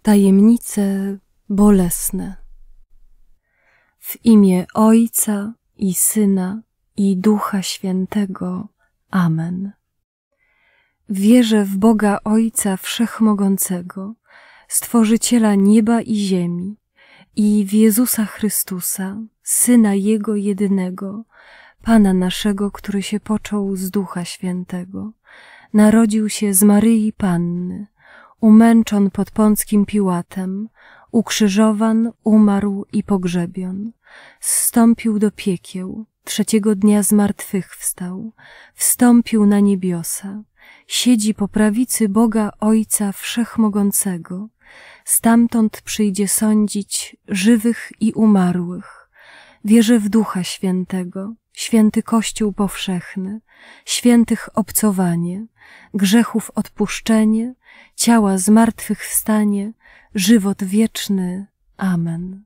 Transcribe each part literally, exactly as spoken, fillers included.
Tajemnice bolesne. W imię Ojca i Syna i Ducha Świętego. Amen. Wierzę w Boga Ojca Wszechmogącego, Stworzyciela nieba i ziemi, i w Jezusa Chrystusa, Syna Jego jedynego, Pana naszego, który się począł z Ducha Świętego, narodził się z Maryi Panny, umęczon pod Pąckim Piłatem, ukrzyżowan, umarł i pogrzebion, zstąpił do piekieł, trzeciego dnia zmartwychwstał, wstąpił na niebiosa, siedzi po prawicy Boga Ojca Wszechmogącego, stamtąd przyjdzie sądzić żywych i umarłych. Wierzę w Ducha Świętego, święty Kościół powszechny, świętych obcowanie, grzechów odpuszczenie, ciała zmartwychwstanie, żywot wieczny. Amen.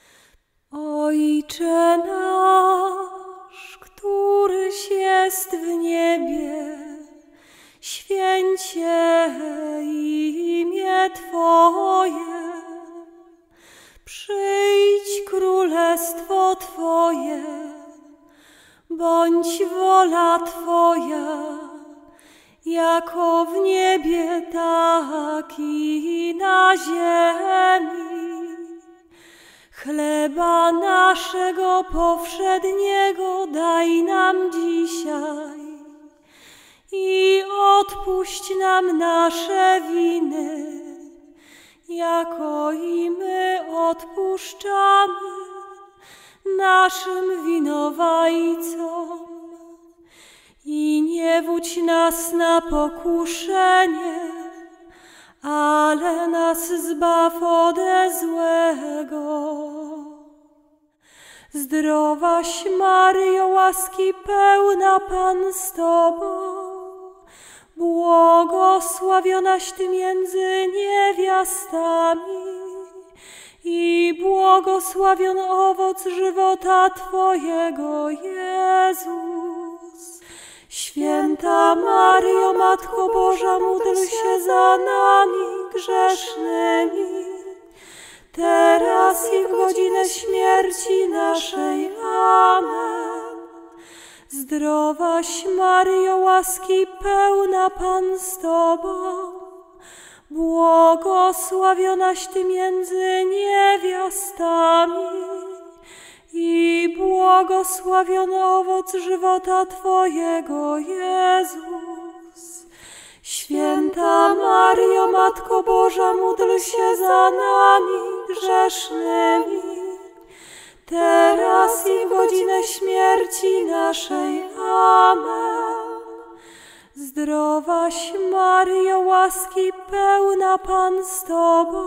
Ojcze nasz, któryś jest w niebie, święć się imię Twoje, przyjdź królestwo Twoje, bądź wola Twoja, jako w niebie, tak i na ziemi. Chleba naszego powszedniego daj nam dzisiaj i odpuść nam nasze winy, jako i my odpuszczamy naszym winowajcom. I nie wódź nas na pokuszenie, ale nas zbaw ode złego. Zdrowaś Maryjo, łaski pełna, Pan z Tobą, błogosławionaś Ty między niewiastami i błogosławiony owoc żywota Twojego, Jezus. Święta Maryjo, Matko Boża, módl się za nami grzesznymi, teraz i w godzinę śmierci naszej. Amen. Zdrowaś Maryjo, łaski pełna, Pan z Tobą, błogosławionaś Ty między niewiastami i błogosławiony owoc żywota Twojego, Jezus. Święta Maryjo, Matko Boża, módl się za nami grzesznymi, teraz i w godzinę śmierci naszej. Amen. Zdrowaś Maryjo, łaski pełna, Pan z Tobą,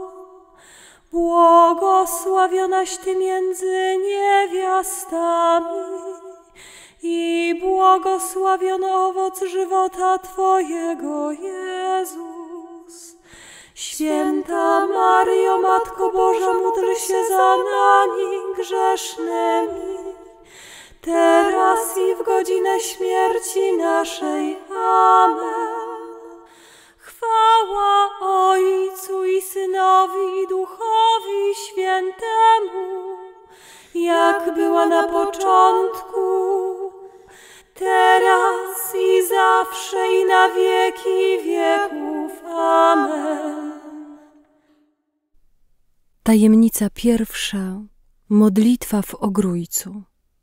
błogosławionaś Ty między niewiastami i błogosławiony owoc żywota Twojego, Jezus. Święta Maryjo, Matko Boża, módl się za nami grzesznymi, teraz i w godzinę śmierci naszej. Amen. Chwała Ojcu i Synowi i Duchowi Świętemu, jak była na początku, teraz i zawsze i na wieki wieków. Amen. Tajemnica pierwsza. Modlitwa w Ogrójcu.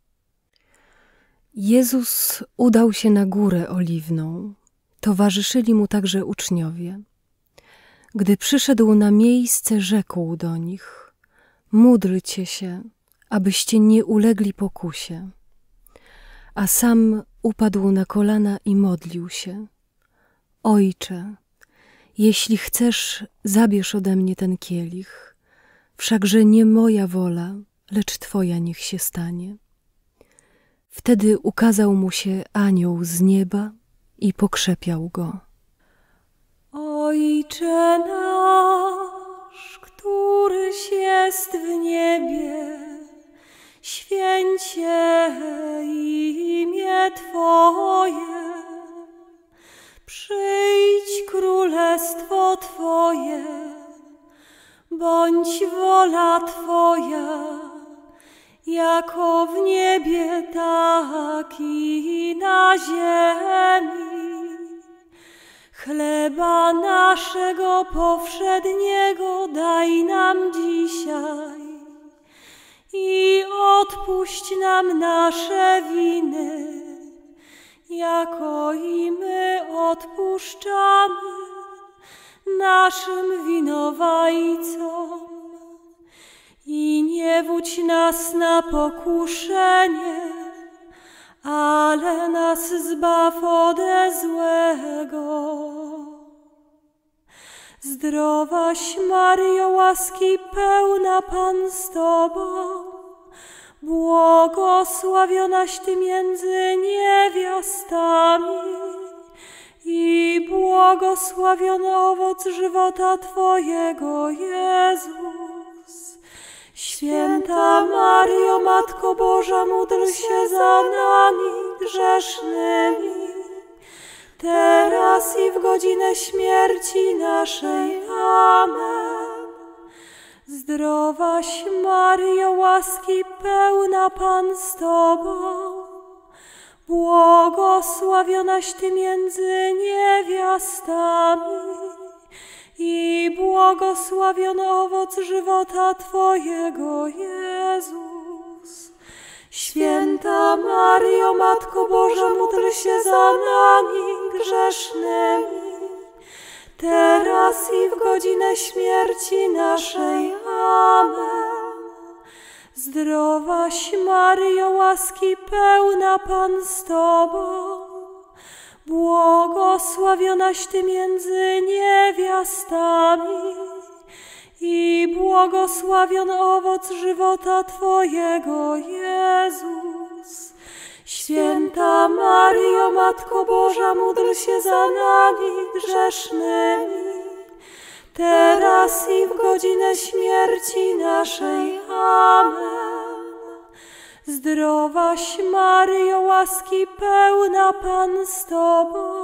Jezus udał się na Górę Oliwną. Towarzyszyli mu także uczniowie. Gdy przyszedł na miejsce, rzekł do nich: módlcie się, abyście nie ulegli pokusie. A sam upadł na kolana i modlił się: Ojcze, jeśli chcesz, zabierz ode mnie ten kielich, wszakże nie moja wola, lecz Twoja niech się stanie. Wtedy ukazał mu się anioł z nieba i pokrzepiał go. Ojcze nasz, któryś jest w niebie, święć się imię Twoje, przyjdź królestwo Twoje, Bądź wola Twoja, jako w niebie, tak i na ziemi. Chleba naszego powszedniego daj nam dzisiaj i odpuść nam nasze winy, jako i my odpuszczamy naszym winowajcom. I nie wódź nas na pokuszenie, ale nas zbaw ode złego. Zdrowaś Maryjo, łaski pełna, Pan z Tobą, błogosławionaś Ty między niewiastami i błogosławiony owoc żywota Twojego, Jezus. Święta Maryjo, Matko Boża, módl się za nami grzesznymi, teraz i w godzinę śmierci naszej. Amen. Zdrowaś Maryjo, łaski pełna, Pan z Tobą, błogosławionaś Ty między niewiastami i błogosławiony owoc żywota Twojego, Jezus. Święta Maryjo, Matko Boża, módl się za nami grzesznymi, teraz i w godzinę śmierci naszej. Amen. Zdrowaś Maryjo, łaski pełna, Pan z Tobą, błogosławionaś Ty między niewiastami i błogosławiony owoc żywota Twojego, Jezus. Święta Maryjo, Matko Boża, módl się za nami grzesznymi, teraz i w godzinę śmierci naszej. Amen. Zdrowaś Maryjo, łaski pełna, Pan z Tobą,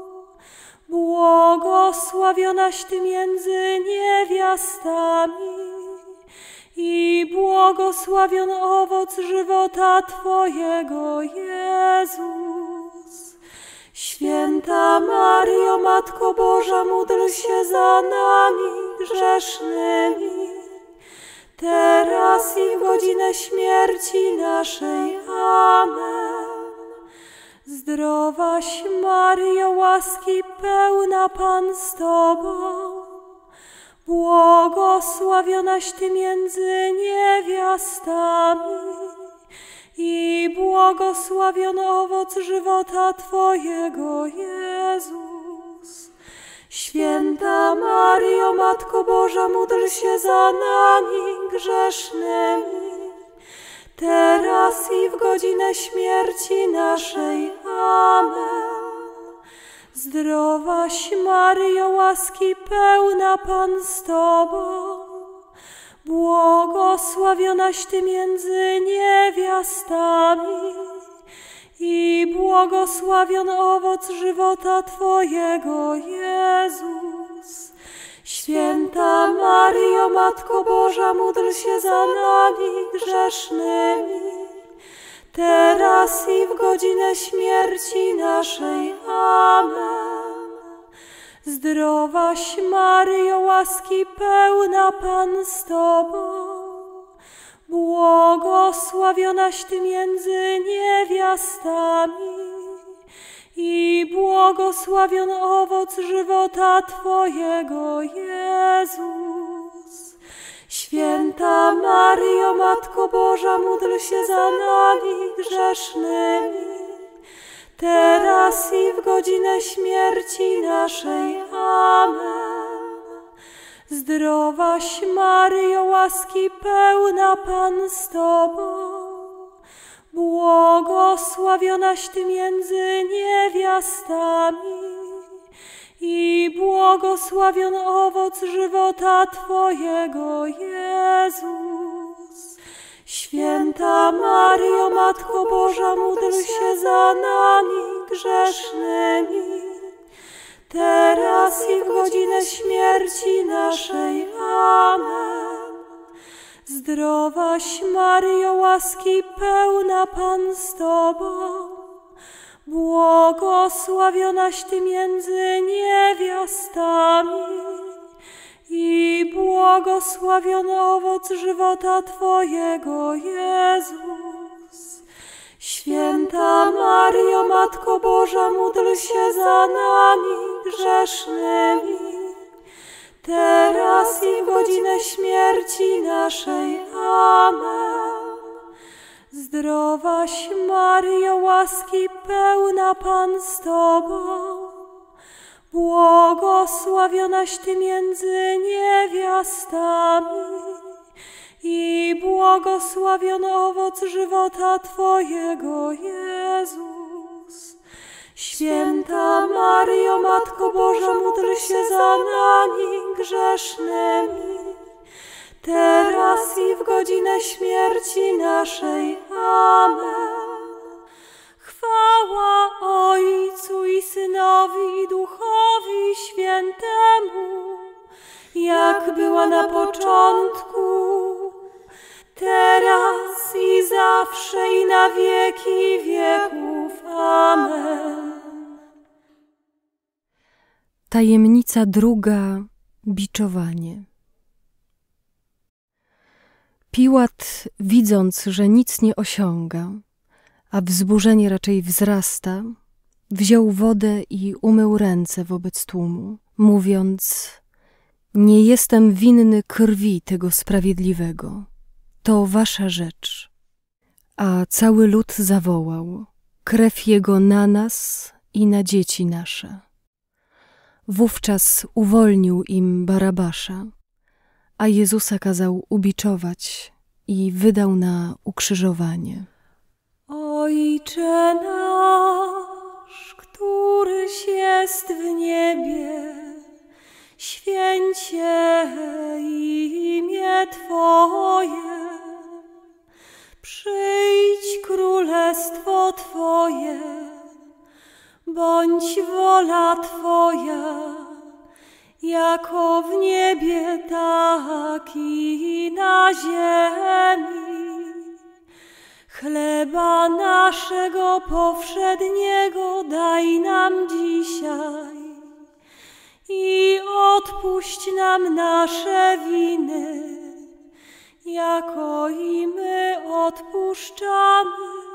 błogosławionaś Ty między niewiastami i błogosławiony owoc żywota Twojego, Jezus. Święta Maryjo, Matko Boża, módl się za nami grzesznymi, teraz i w godzinę śmierci naszej. Amen. Zdrowaś Maryjo, łaski pełna, Pan z Tobą, błogosławionaś Ty między niewiastami i błogosławiony owoc żywota Twojego, Jezus. Święta Maryjo, Matko Boża, módl się za nami grzesznymi, teraz i w godzinę śmierci naszej. Amen. Zdrowaś Maryjo, łaski pełna, Pan z Tobą, błogosławionaś Ty między niewiastami i błogosławiony owoc żywota Twojego, Jezus. Święta Maryjo, Matko Boża, módl się za nami grzesznymi, teraz i w godzinę śmierci naszej. Amen. Zdrowaś Maryjo, łaski pełna, Pan z Tobą, błogosławionaś Ty między niewiastami i błogosławiony owoc żywota Twojego, Jezus. Święta Maryjo, Matko Boża, módl się za nami grzesznymi, teraz i w godzinę śmierci naszej. Amen. Zdrowaś Maryjo, łaski pełna, Pan z Tobą, błogosławionaś Ty między niewiastami i błogosławiony owoc żywota Twojego, Jezus. Święta Maryjo, Matko Boża, módl się za nami grzesznymi, teraz i w godzinę śmierci naszej. Amen. Zdrowaś Maryjo, łaski pełna, Pan z Tobą, błogosławionaś Ty między niewiastami i błogosławiony owoc żywota Twojego, Jezus. Święta Maryjo, Matko Boża, módl się za nami grzesznymi, teraz i w godzinę śmierci naszej. Amen. Zdrowaś Maryjo, łaski pełna, Pan z Tobą, błogosławionaś Ty między niewiastami i błogosławiony owoc żywota Twojego, Jezus. Święta Maryjo, Matko Boża, módl się za nami grzesznymi, teraz i w godzinę śmierci naszej. Amen. Chwała Ojcu i Synowi i Duchowi Świętemu, jak była na początku, teraz i zawsze i na wieki wieków. Amen. Tajemnica druga. Biczowanie. Piłat, widząc, że nic nie osiąga, a wzburzenie raczej wzrasta, wziął wodę i umył ręce wobec tłumu, mówiąc: nie jestem winny krwi tego sprawiedliwego, to wasza rzecz. A cały lud zawołał: krew jego na nas i na dzieci nasze. Wówczas uwolnił im Barabasza, a Jezusa kazał ubiczować i wydał na ukrzyżowanie. Ojcze nasz, któryś jest w niebie, święć się imię Twoje. Przyjdź królestwo Twoje, bądź wola Twoja, jako w niebie, tak i na ziemi. Chleba naszego powszedniego daj nam dzisiaj i odpuść nam nasze winy, jako i my odpuszczamy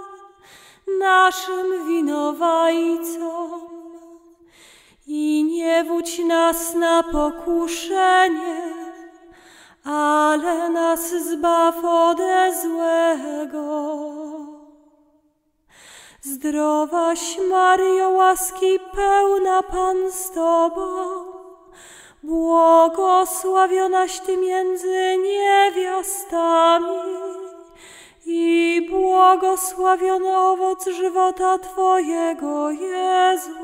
naszym winowajcom. I nie wódź nas na pokuszenie, ale nas zbaw ode złego. Zdrowaś Maryjo, łaski pełna, Pan z Tobą, błogosławionaś Ty między niewiastami i błogosławiony owoc żywota Twojego, Jezus.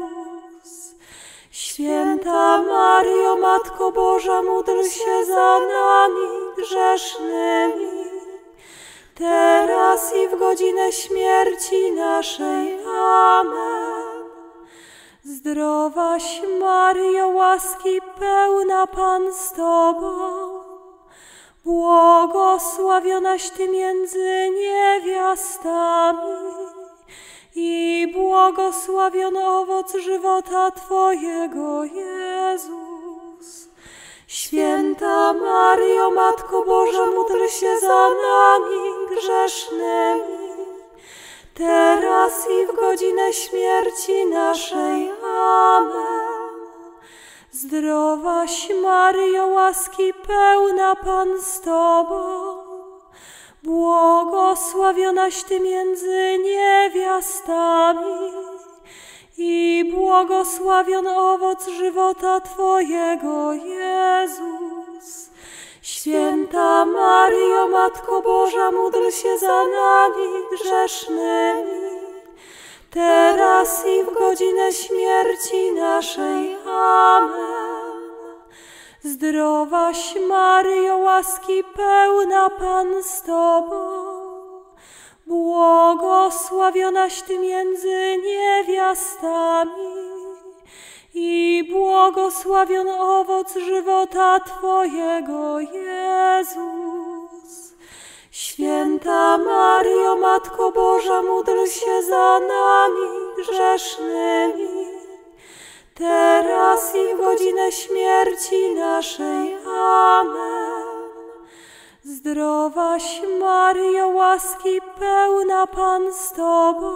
Święta Maryjo, Matko Boża, módl się za nami grzesznymi, teraz i w godzinę śmierci naszej. Amen. Zdrowaś Maryjo, łaski pełna, Pan z Tobą, błogosławionaś Ty między niewiastami i błogosławiony owoc żywota Twojego, Jezus. Święta Maryjo, Matko Boża, módl się za nami grzesznymi, teraz i w godzinę śmierci naszej. Amen. Zdrowaś Maryjo, łaski pełna, Pan z Tobą, błogosławionaś Ty między niewiastami i błogosławiony owoc żywota Twojego, Jezus. Święta Maryjo, Matko Boża, módl się za nami grzesznymi, teraz i w godzinę śmierci naszej. Amen. Zdrowaś Maryjo, łaski pełna, Pan z Tobą, błogosławionaś Ty między niewiastami i błogosławiony owoc żywota Twojego, Jezus. Święta Maryjo, Matko Boża, módl się za nami grzesznymi, teraz i w godzinę śmierci naszej. Amen. Zdrowaś Maryjo, łaski pełna, Pan z Tobą,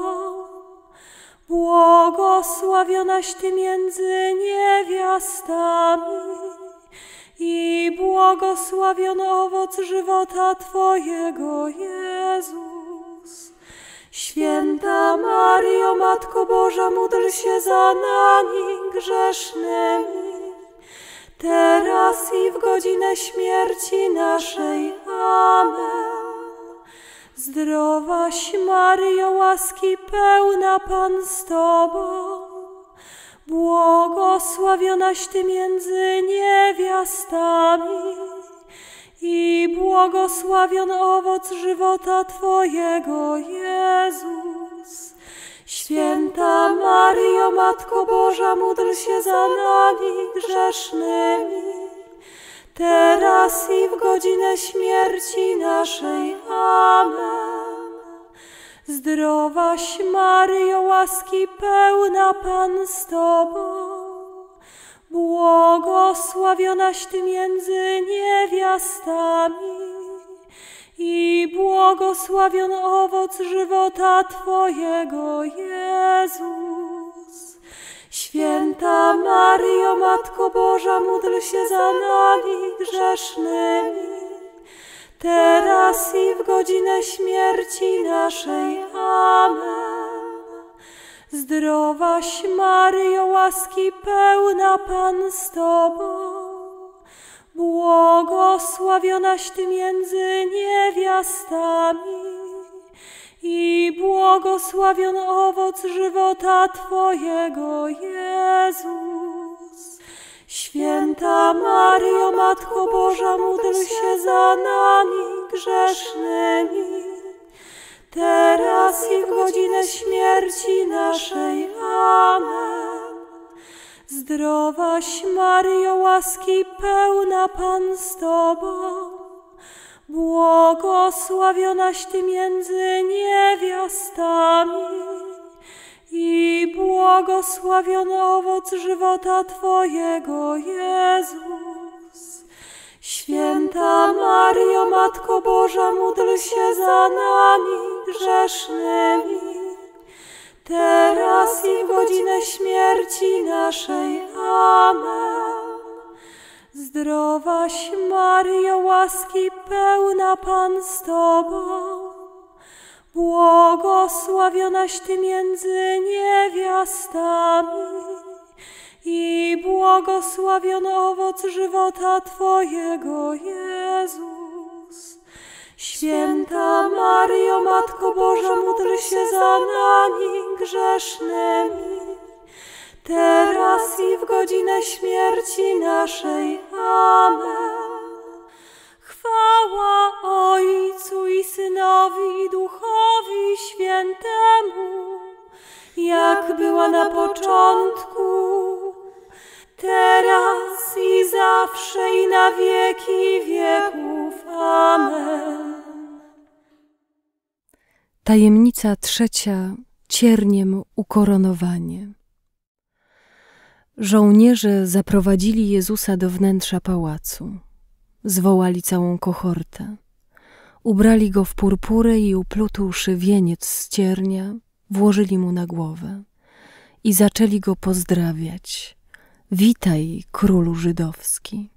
błogosławionaś Ty między niewiastami i błogosławiony owoc żywota Twojego, Jezus. Święta Maryjo, Matko Boża, módl się za nami grzesznymi, teraz i w godzinę śmierci naszej. Amen. Zdrowaś Maryjo, łaski pełna, Pan z Tobą, błogosławionaś Ty między niewiastami i błogosławiony owoc żywota Twojego, Jezus. Święta Maryjo, Matko Boża, módl się za nami grzesznymi, teraz i w godzinę śmierci naszej. Amen. Zdrowaś Maryjo, łaski pełna, Pan z Tobą, błogosławionaś Ty między niewiastami i błogosławiony owoc żywota Twojego, Jezus. Święta Maryjo, Matko Boża, módl się za nami grzesznymi, teraz i w godzinę śmierci naszej. Amen. Zdrowaś Maryjo, łaski pełna, Pan z Tobą, błogosławionaś Ty między niewiastami i błogosławiony owoc żywota Twojego, Jezus. Święta Maryjo, Matko Boża, módl się za nami grzesznymi, teraz i w godzinę śmierci naszej. Amen. Zdrowaś Maryjo, łaski pełna, Pan z Tobą, błogosławionaś Ty między niewiastami i błogosławiony owoc żywota Twojego, Jezus. Święta Maryjo, Matko Boża, módl się za nami grzesznymi, teraz i w godzinę śmierci naszej. Amen. Zdrowaś Maryjo, łaski pełna, Pan z Tobą, błogosławionaś Ty między niewiastami i błogosławiony owoc żywota Twojego, Jezus. Święta Maryjo, Matko Boża, módl się za nami grzesznymi, teraz i w godzinę śmierci naszej. Amen. Chwała Ojcu i Synowi i Duchowi Świętemu, jak była na początku, teraz i zawsze i na wieki wieków. Amen. Tajemnica trzecia. Cierniem ukoronowanie. Żołnierze zaprowadzili Jezusa do wnętrza pałacu. Zwołali całą kohortę. Ubrali go w purpurę i uplutłszy wieniec z ciernia, włożyli mu na głowę i zaczęli go pozdrawiać. Witaj, królu żydowski.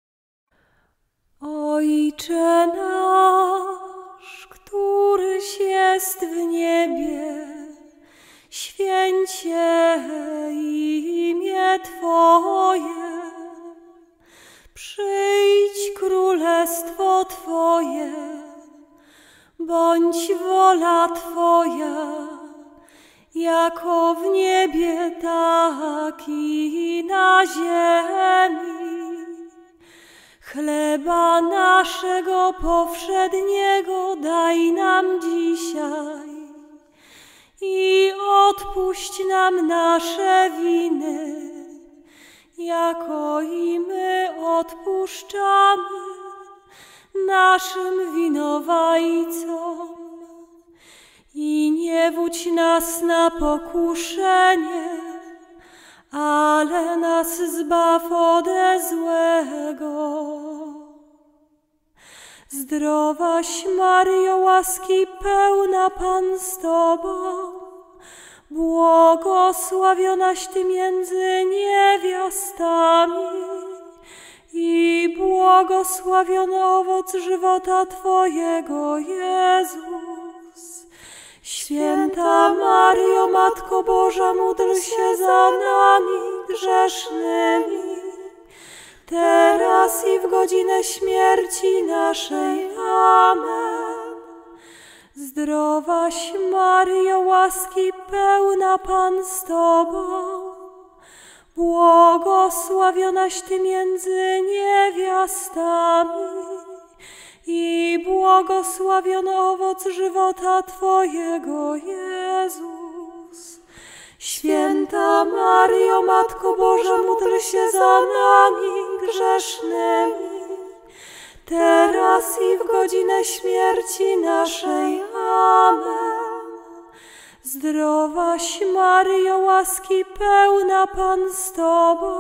Ojcze nasz, któryś jest w niebie, święć się imię Twoje. Przyjdź królestwo Twoje, bądź wola Twoja, jako w niebie, tak i na ziemi. Chleba naszego powszedniego daj nam dzisiaj i odpuść nam nasze winy, jako i my odpuszczamy naszym winowajcom i nie wódź nas na pokuszenie, ale nas zbaw ode złego. Zdrowaś Maryjo, łaski pełna, Pan z Tobą, błogosławionaś Ty między niewiastami i błogosławiony owoc żywota Twojego, Jezus. Święta Maryjo, Matko Boża, módl się za nami grzesznymi, teraz i w godzinę śmierci naszej. Amen. Zdrowaś Maryjo, łaski pełna, Pan z Tobą, błogosławionaś Ty między niewiastami i błogosławiony owoc żywota Twojego, Jezus. Święta Maryjo, Matko Boża, módl się za nami grzesznymi, teraz i w godzinę śmierci naszej. Amen. Zdrowaś Maryjo, łaski pełna, Pan z Tobą,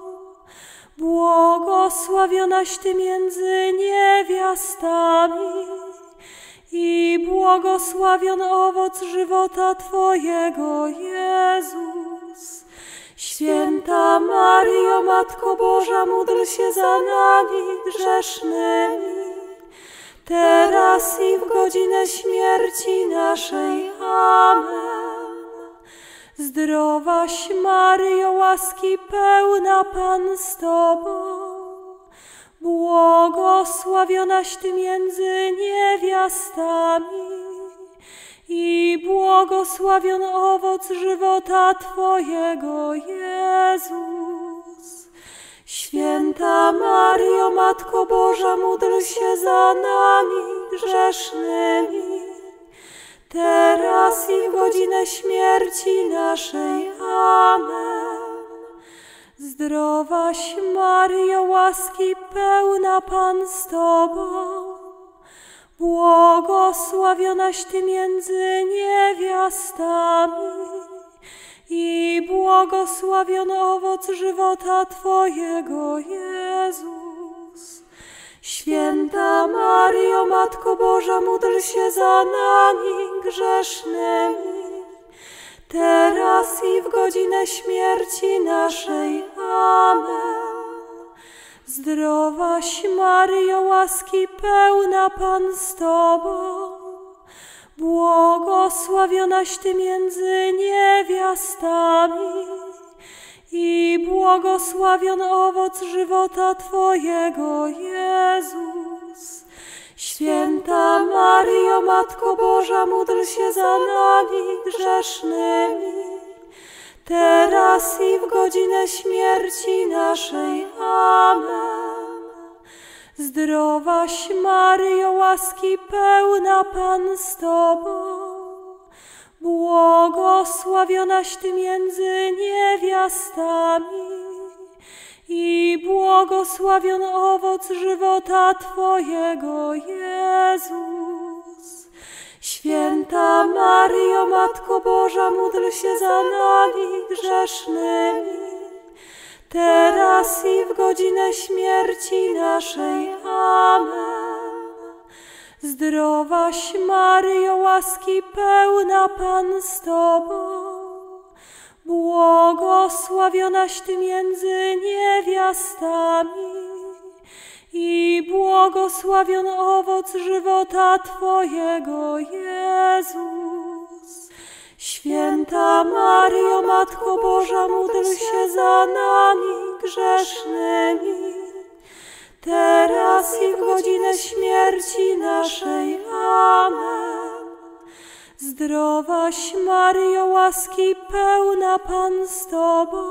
błogosławionaś Ty między niewiastami i błogosławiony owoc żywota Twojego, Jezus. Święta Maryjo, Matko Boża, módl się za nami grzesznymi, teraz i w godzinę śmierci naszej. Amen. Zdrowaś Maryjo, łaski pełna, Pan z Tobą, błogosławionaś Ty między niewiastami i błogosławiony owoc żywota Twojego, Jezus. Święta Maryjo, Matko Boża, módl się za nami grzesznymi, teraz i w godzinę śmierci naszej. Amen. Zdrowaś Maryjo, łaski pełna, Pan z Tobą, błogosławionaś Ty między niewiastami i błogosławiony owoc żywota Twojego, Jezus. Święta Maryjo, Matko Boża, módl się za nami grzesznymi, teraz i w godzinę śmierci naszej. Amen. Zdrowaś Maryjo, łaski pełna, Pan z Tobą, błogosławionaś Ty między niewiastami i błogosławiony owoc żywota Twojego, Jezus. Święta Maryjo, Matko Boża, módl się za nami grzesznymi, teraz i w godzinę śmierci naszej. Amen. Zdrowaś Maryjo, łaski pełna, Pan z Tobą, błogosławionaś Ty między niewiastami i błogosławiony owoc żywota Twojego, Jezus. Święta Maryjo, Matko Boża, módl się za nami grzesznymi, teraz i w godzinę śmierci naszej. Amen. Zdrowaś Maryjo, łaski pełna, Pan z Tobą, błogosławionaś Ty między niewiastami i błogosławiony owoc żywota Twojego, Jezus. Święta Maryjo, Matko Boża, módl się za nami grzesznymi, teraz i w godzinę śmierci naszej. Amen. Zdrowaś Maryjo, łaski pełna, Pan z Tobą,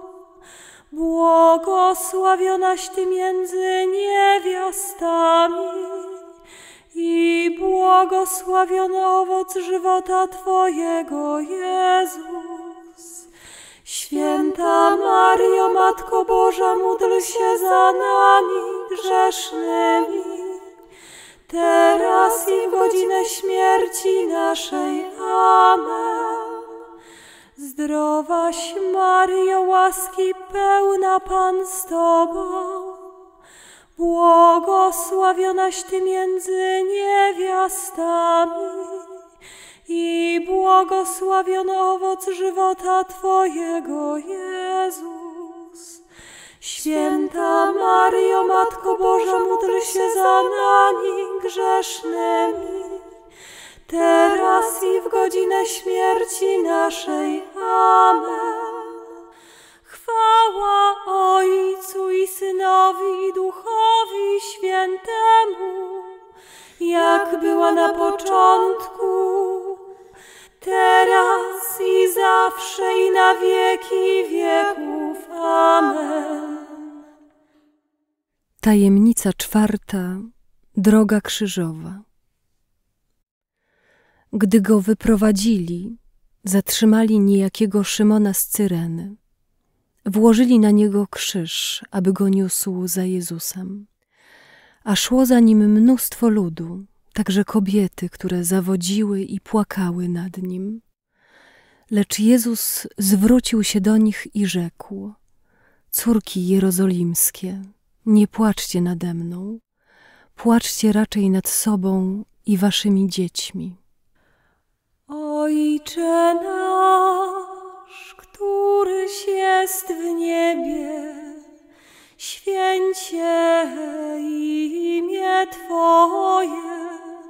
błogosławionaś Ty między niewiastami i błogosławiony owoc żywota Twojego, Jezus. Święta Maryjo, Matko Boża, módl się za nami grzesznymi, teraz i w godzinę śmierci naszej. Amen. Zdrowaś Maryjo, łaski pełna, Pan z Tobą, błogosławionaś Ty między niewiastami i błogosławiony owoc żywota Twojego, Jezus. Święta Maryjo, Matko Boża, módl się za nami grzesznymi, teraz i w godzinę śmierci naszej. Amen. Chwała Ojcu i Synowi i Duchowi Świętemu, jak była na początku, teraz i zawsze i na wieki wieków. Amen. Tajemnica czwarta. Droga krzyżowa. Gdy go wyprowadzili, zatrzymali niejakiego Szymona z Cyreny. Włożyli na niego krzyż, aby go niósł za Jezusem. A szło za nim mnóstwo ludu, także kobiety, które zawodziły i płakały nad nim. Lecz Jezus zwrócił się do nich i rzekł: Córki jerozolimskie, nie płaczcie nade mną, płaczcie raczej nad sobą i waszymi dziećmi. Ojcze nasz, któryś jest w niebie, święć się imię Twoje.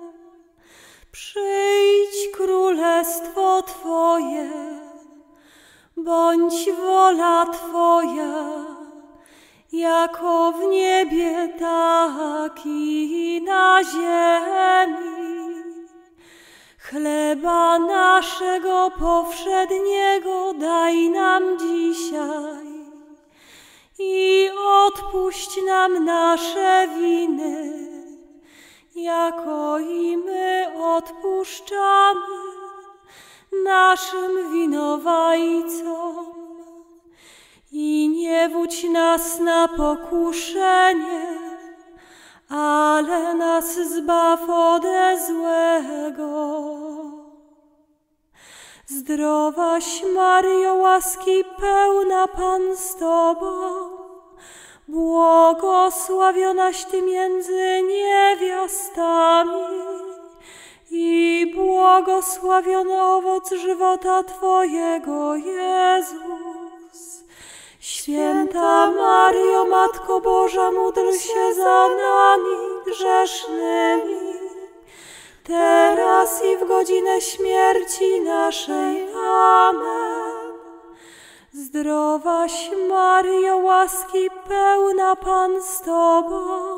Przyjdź królestwo Twoje, bądź wola Twoja, jako w niebie, tak i na ziemi. Chleba naszego powszedniego daj nam dzisiaj i odpuść nam nasze winy, jako i my odpuszczamy naszym winowajcom. I nie wódź nas na pokuszenie, ale nas zbaw ode złego. Zdrowaś Maryjo, łaski pełna, Pan z Tobą, błogosławionaś Ty między niewiastami i błogosławiony owoc żywota Twojego, Jezus. Święta Maryjo, Matko Boża, módl się za nami grzesznymi, teraz i w godzinę śmierci naszej. Amen. Zdrowaś Maryjo, łaski pełna, Pan z Tobą,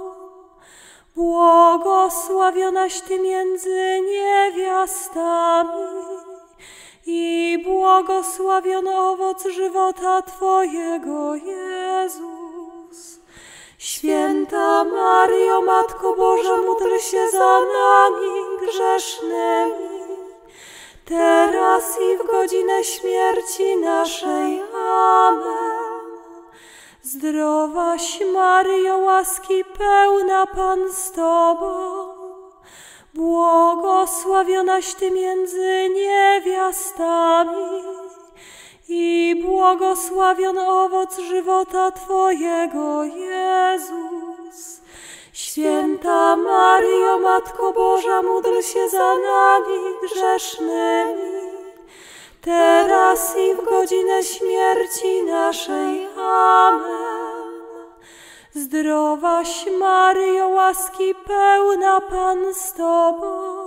błogosławionaś Ty między niewiastami i błogosławiony owoc żywota Twojego, Jezus. Święta Maryjo, Matko Boża, módl się za nami grzesznymi, teraz i w godzinę śmierci naszej. Amen. Zdrowaś Maryjo, łaski pełna, Pan z Tobą, błogosławionaś Ty między niewiastami i błogosławiony owoc żywota Twojego, Jezus. Święta Maryjo, Matko Boża, módl się za nami grzesznymi, teraz i w godzinę śmierci naszej. Amen. Zdrowaś Maryjo, łaski pełna, Pan z Tobą,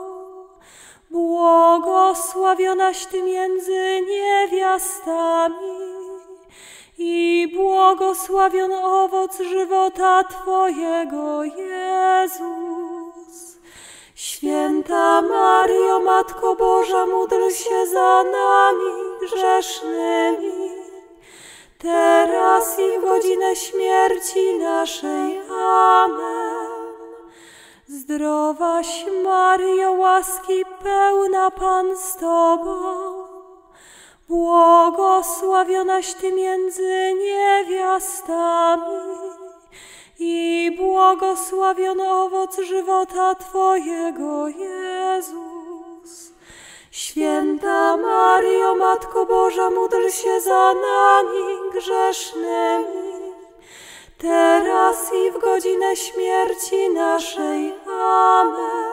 błogosławionaś Ty między niewiastami i błogosławiony owoc żywota Twojego, Jezus. Święta Maryjo, Matko Boża, módl się za nami grzesznymi, teraz i w godzinę śmierci naszej. Amen. Zdrowaś Maryjo, łaski pełna, Pan z Tobą, błogosławionaś Ty między niewiastami i błogosławiony owoc żywota Twojego, Jezus. Święta Maryjo, Matko Boża, módl się za nami grzesznymi, teraz i w godzinę śmierci naszej. Amen.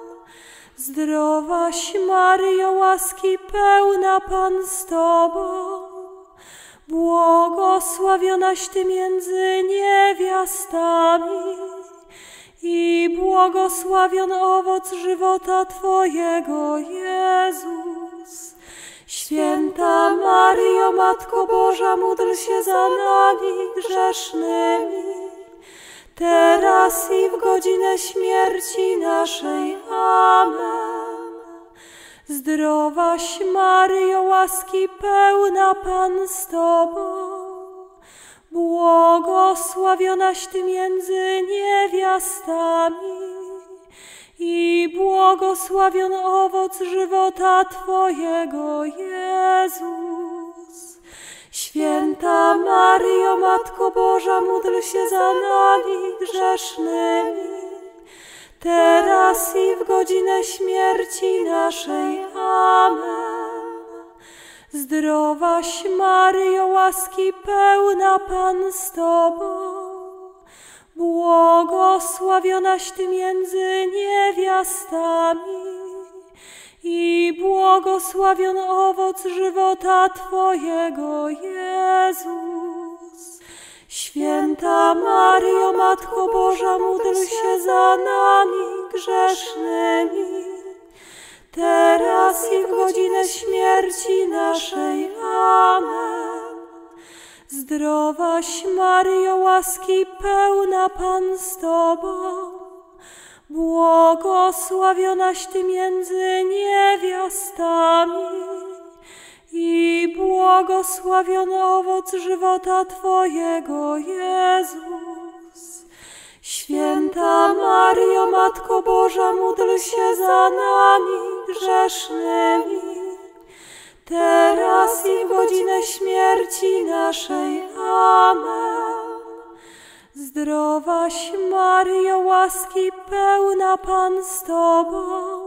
Zdrowaś Maryjo, łaski pełna, Pan z Tobą, błogosławionaś Ty między niewiastami i błogosławiony owoc żywota Twojego, Jezus. Święta Maryjo, Matko Boża, módl się za nami grzesznymi, teraz i w godzinę śmierci naszej. Amen. Zdrowaś Maryjo, łaski pełna, Pan z Tobą, błogosławionaś Ty między niewiastami i błogosławiony owoc żywota Twojego, Jezus. Święta Maryjo, Matko Boża, módl się za nami grzesznymi, teraz i w godzinę śmierci naszej. Amen. Zdrowaś Maryjo, łaski pełna, Pan z Tobą, błogosławionaś Ty między niewiastami i błogosławiony owoc żywota Twojego, Jezus. Święta Maryjo, Matko Boża, módl się za nami grzesznymi, teraz i w godzinę śmierci naszej. Amen. Zdrowaś Maryjo, łaski pełna, Pan z Tobą, błogosławionaś Ty między niewiastami i błogosławiony owoc żywota Twojego, Jezus. Święta Maryjo, Matko Boża, módl się za nami grzesznymi, teraz i w godzinę śmierci naszej. Amen. Zdrowaś Maryjo, łaski pełna, Pan z Tobą,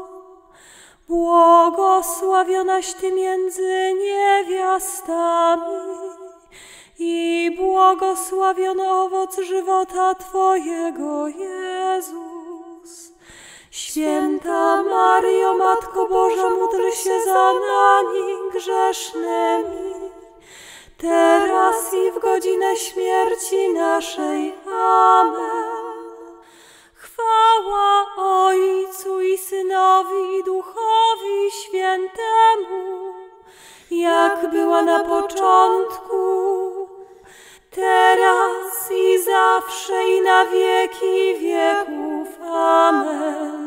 błogosławionaś Ty między niewiastami i błogosławiony owoc żywota Twojego, Jezus. Święta Maryjo, Matko Boża, módl się za nami grzesznymi, teraz i w godzinę śmierci naszej. Amen. Chwała Ojcu i Synowi i Duchowi Świętemu, jak była na początku, teraz i zawsze i na wieki wieków. Amen.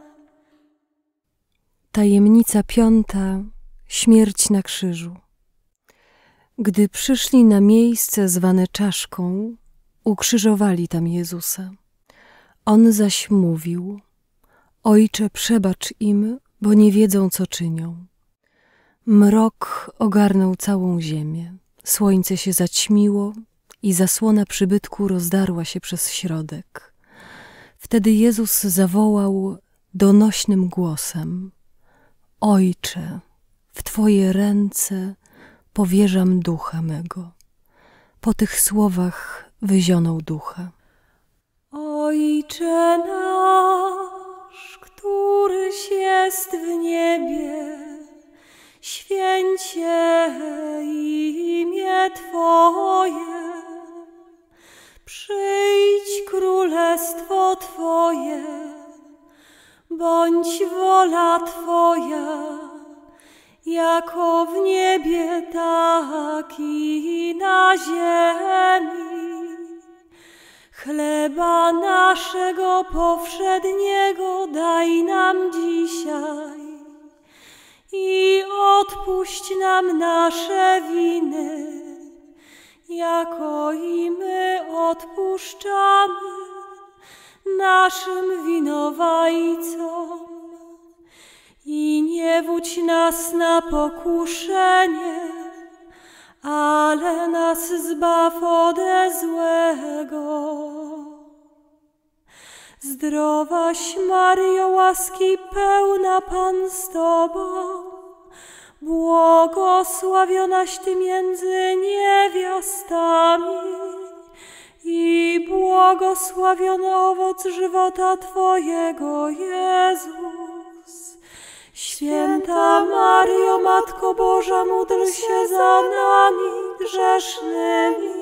Tajemnica piąta. Śmierć na krzyżu. Gdy przyszli na miejsce zwane Czaszką, ukrzyżowali tam Jezusa. On zaś mówił: Ojcze, przebacz im, bo nie wiedzą, co czynią. Mrok ogarnął całą ziemię, słońce się zaćmiło i zasłona przybytku rozdarła się przez środek. Wtedy Jezus zawołał donośnym głosem: Ojcze, w Twoje ręce powierzam ducha mego. Po tych słowach wyzionął ducha. Ojcze nasz, któryś jest w niebie, święć się imię Twoje. Przyjdź królestwo Twoje, bądź wola Twoja, jako w niebie, tak i na ziemi. Chleba naszego powszedniego daj nam dzisiaj i odpuść nam nasze winy, jako i my odpuszczamy naszym winowajcom. I nie wódź nas na pokuszenie, ale nas zbaw ode złego. Zdrowaś Maryjo, łaski pełna Pan z Tobą, błogosławionaś Ty między niewiastami i błogosławiony owoc żywota Twojego, Jezus. Święta Maryjo, Matko Boża, módl się za nami grzesznymi,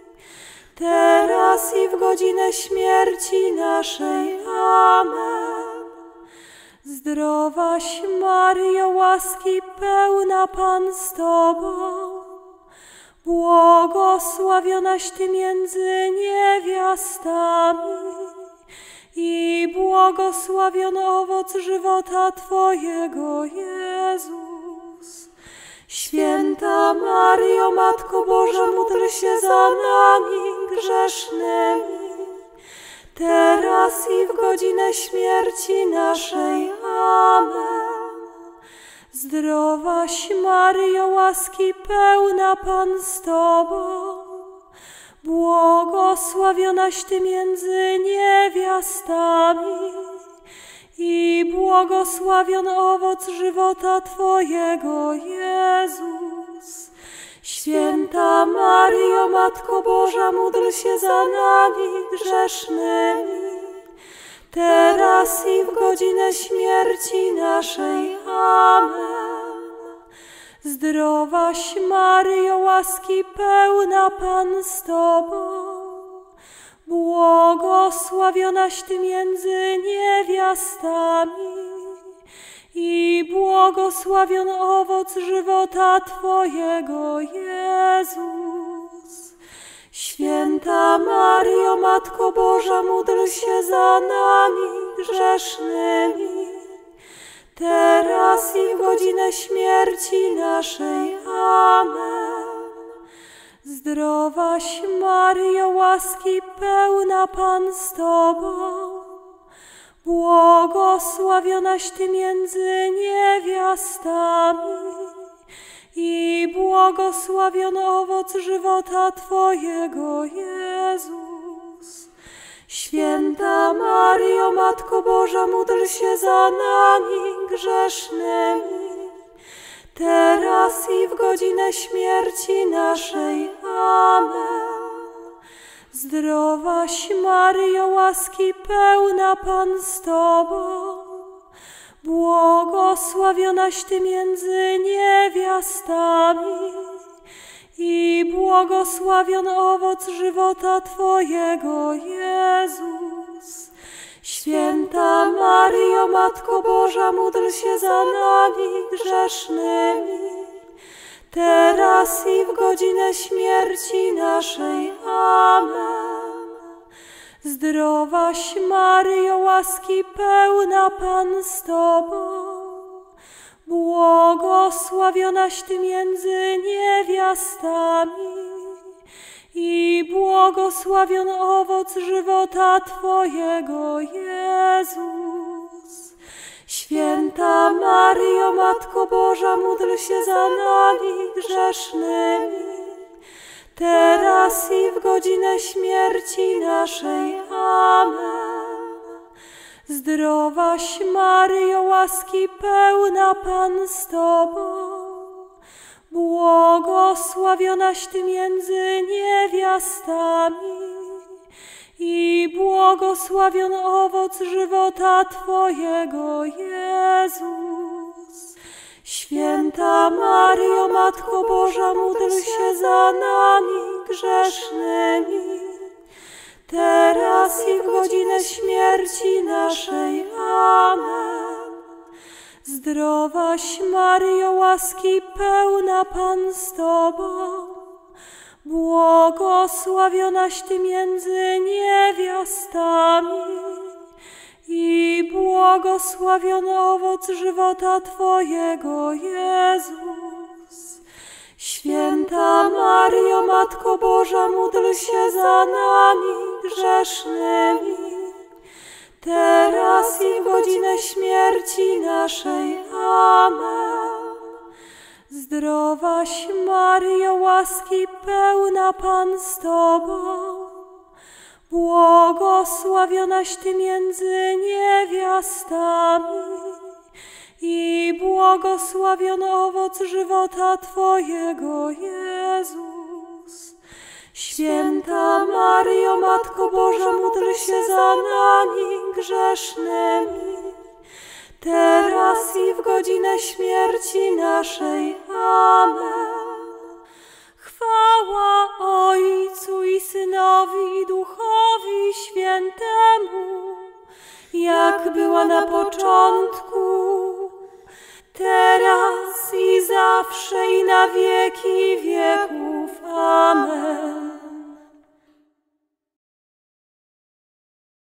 teraz i w godzinę śmierci naszej. Amen. Zdrowaś Maryjo, łaski pełna Pan z Tobą, błogosławionaś Ty między niewiastami i błogosławiony owoc żywota Twojego, Jezus. Święta Maryjo, Matko Boża, módl się za nami grzesznymi, teraz i w godzinę śmierci naszej. Amen. Zdrowaś Maryjo, łaski pełna Pan z Tobą, błogosławionaś Ty między niewiastami i błogosławiony owoc żywota Twojego, Jezus. Święta Maryjo, Matko Boża, módl się za nami grzesznymi, teraz i w godzinę śmierci naszej. Amen. Zdrowaś Maryjo, łaski pełna Pan z Tobą, błogosławionaś Ty między niewiastami i błogosławiony owoc żywota Twojego, Jezus. Święta Maryjo, Matko Boża, módl się za nami grzesznymi, teraz i w godzinę śmierci naszej. Amen. Zdrowaś Maryjo, łaski pełna Pan z Tobą, błogosławionaś Ty między niewiastami i błogosławiony owoc żywota Twojego, Jezus. Święta Maryjo, Matko Boża, módl się za nami grzesznymi, teraz i w godzinę śmierci naszej. Amen. Zdrowaś Maryjo, łaski pełna Pan z Tobą, błogosławionaś Ty między niewiastami i błogosławiony owoc żywota Twojego, Jezus. Święta Maryjo, Matko Boża, módl się za nami grzesznymi, teraz i w godzinę śmierci naszej. Amen. Zdrowaś Maryjo, łaski pełna Pan z Tobą, błogosławionaś Ty między niewiastami i błogosławiony owoc żywota Twojego, Jezus. Święta Maryjo, Matko Boża, módl się za nami grzesznymi, teraz i w godzinę śmierci naszej. Amen. Zdrowaś Maryjo, łaski pełna Pan z Tobą, błogosławionaś Ty między niewiastami i błogosławiony owoc żywota Twojego, Jezus. Święta Maryjo, Matko Boża, módl się za nami grzesznymi, teraz i w godzinę śmierci naszej. Amen. Zdrowaś Maryjo, łaski pełna Pan z Tobą, błogosławionaś Ty między niewiastami i błogosławiony owoc żywota Twojego, Jezus. Święta Maryjo, Matko Boża, módl się za nami grzesznymi, teraz i w godzinę śmierci naszej. Amen. Zdrowaś Maryjo, łaski pełna Pan z Tobą, Błogosławionaś Ty między niewiastami i błogosławiony owoc żywota Twojego, Jezus. Święta Maryjo, Matko Boża, módl się za nami grzesznymi, teraz i w godzinę śmierci naszej. Amen. Chwała Ojcu i Synowi i Duchowi Świętemu, jak była na początku, teraz i zawsze i na wieki wieków. Amen.